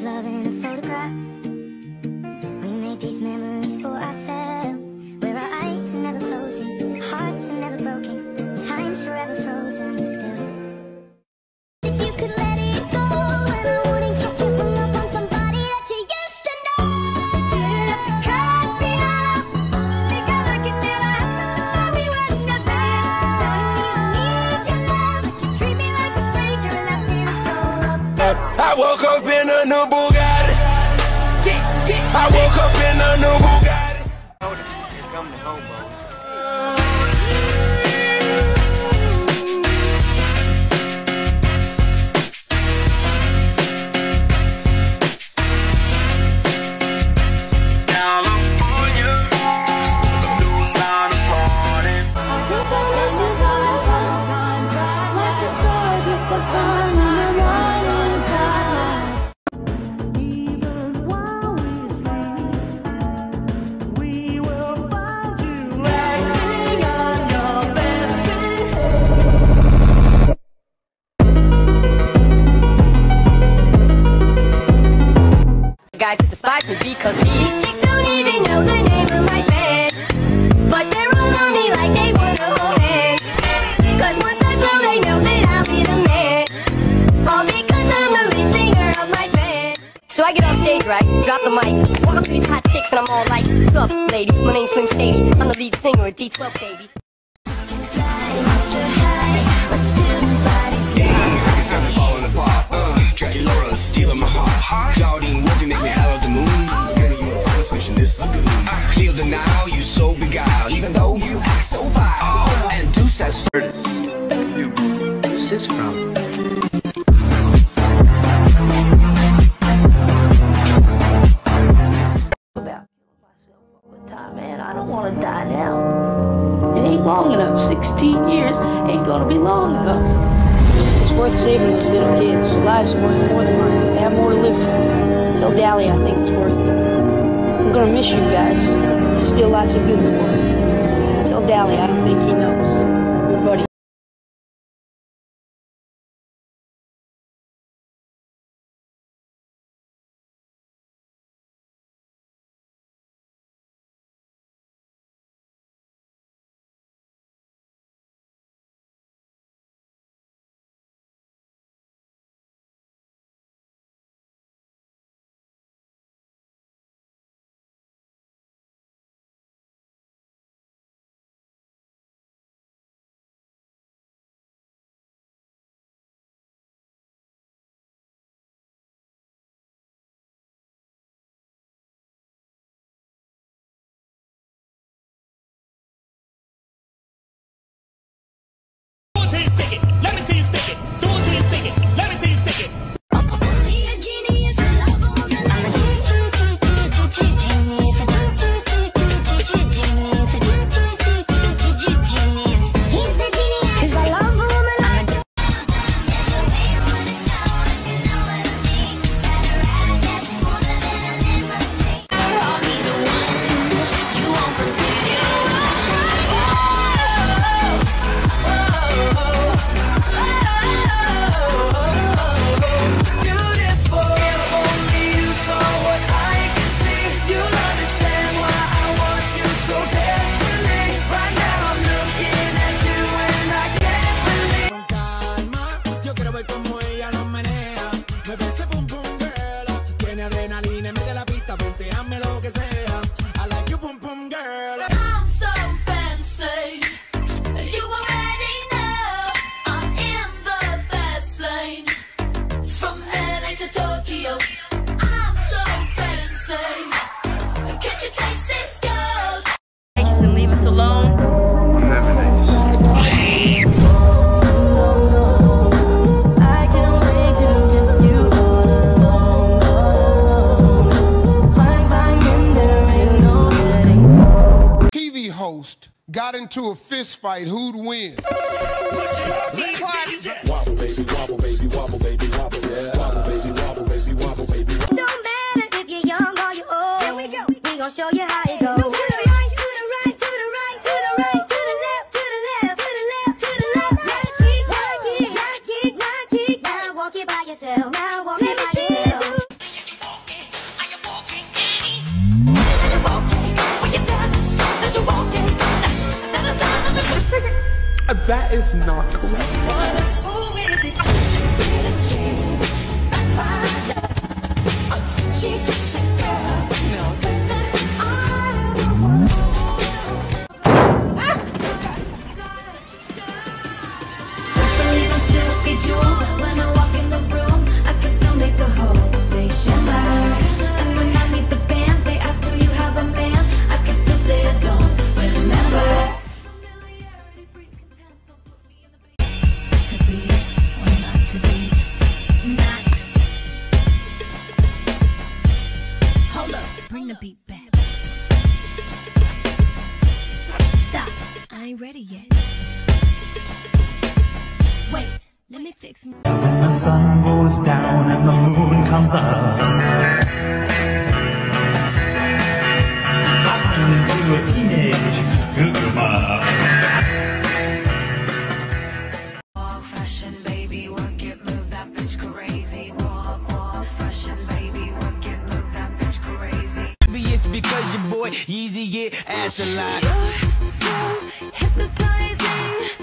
love in a photograph. We make these memories for ourselves, where our eyes are never closing, hearts are never broken, time's forever frozen still. If you could let it go, and I wouldn't catch you hung up on somebody that you used to know. But you didn't have to cut me off, because I can never have to know we were nothing. Don't even need your love, but you treat me like a stranger, and I feel so rough. I woke up in a new Bugatti. I woke up in a new Bugatti. Here come the hobos. Guys that despise me because these chicks don't even know the name of my band, but they're all on me like they wanna hold hands. Cause once I blow they know that I'll be the man, all because I'm the lead singer of my band. So I get on stage, right, drop the mic, walk up to these hot chicks and I'm all like, what's up ladies, my name's Slim Shady, I'm the lead singer at D12 baby. Falling apart, Jackie Laura stealing my heart. Claudine Wolfie make me out of the moon. Girl, you a fine fish in this lagoon. Clear the now, you so beguiled, even though you act so vile. And do sad stories. Who's this from? About killing myself all the time, man. I don't want to die now. It ain't long enough. 16 years ain't gonna be long enough. It's worth saving those little kids. Lives are worth more than mine. They have more to live for. Tell Dally I think it's worth it. I'm gonna miss you guys. There's still lots of good in the world. Tell Dally I don't think he knows. Your buddy. Got into a fist fight, who'd win? Wobble baby, wobble baby, wobble baby, wobble, yeah. Wobble baby, wobble baby, wobble baby. Don't matter if you're young or you're old. Here we go. We gon' show you how it goes. To the right, to the right, to the right, to the right, to the left, to the left, to the left, to the left. Right kick, right kick, right kick, right kick. Now walk it by yourself. Now walk it by yourself. That is not correct. When I walk in the room, I can still make the whole place shimmer. And when I meet the band, they ask, do you have a man? I can still say I don't remember. To be or not to be, not. Hold up, bring the beat back. Stop, I ain't ready yet. Wait. Let me fix me. When the sun goes down and the moon comes up, I turn into a teenage hoodlum. Walk, fashion, baby, work it, move that bitch crazy. Walk, walk, fashion, baby, work it, move that bitch crazy. Maybe it's because your boy Yeezy get ass a lot. You're so hypnotizing.